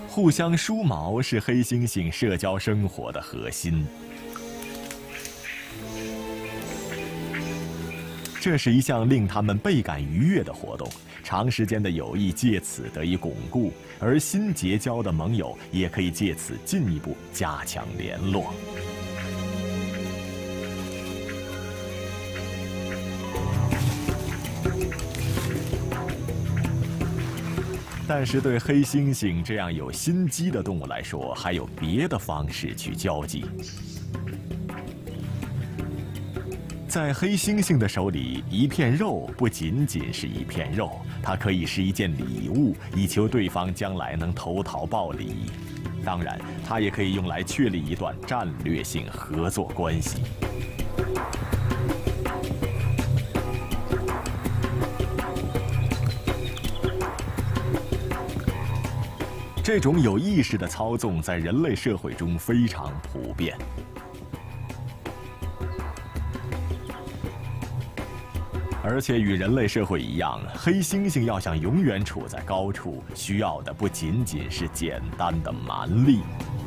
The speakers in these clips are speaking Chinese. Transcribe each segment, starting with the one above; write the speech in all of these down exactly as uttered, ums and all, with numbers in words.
互相梳毛是黑猩猩社交生活的核心。这是一项令他们倍感愉悦的活动，长时间的友谊借此得以巩固，而新结交的盟友也可以借此进一步加强联络。但是对黑猩猩这样有心机的动物来说，还有别的方式去交际。在黑猩猩的手里，一片肉不仅仅是一片肉，它可以是一件礼物，以求对方将来能投桃报李。当然，它也可以用来确立一段战略性合作关系。这种有意识的操纵在人类社会中非常普遍。而且与人类社会一样，黑猩猩要想永远处在高处，需要的不仅仅是简单的蛮力。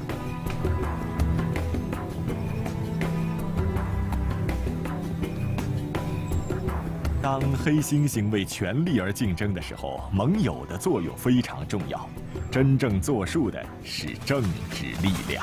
当黑猩猩为权力而竞争的时候，盟友的作用非常重要。真正作数的是政治力量。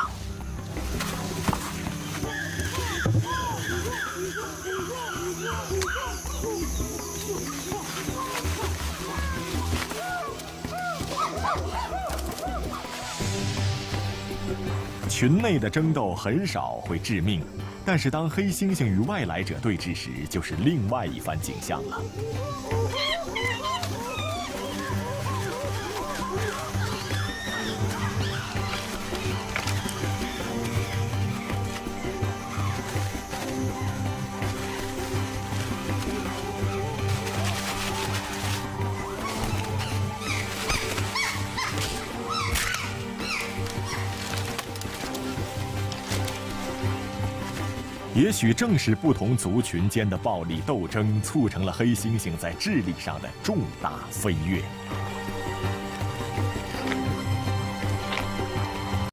群内的争斗很少会致命，但是当黑猩猩与外来者对峙时，就是另外一番景象了。也许正是不同族群间的暴力斗争，促成了黑猩猩在智力上的重大飞跃。